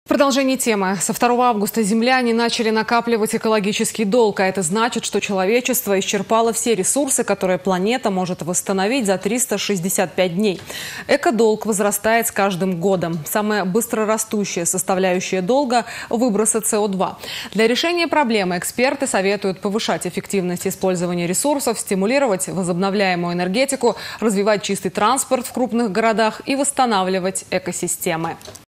Продолжение темы. Со 2 августа земляне начали накапливать экологический долг, а это значит, что человечество исчерпало все ресурсы, которые планета может восстановить за 365 дней. Экодолг возрастает с каждым годом. Самая быстрорастущая составляющая долга – выбросы СО2. Для решения проблемы эксперты советуют повышать эффективность использования ресурсов, стимулировать возобновляемую энергетику, развивать чистый транспорт в крупных городах и восстанавливать экосистемы.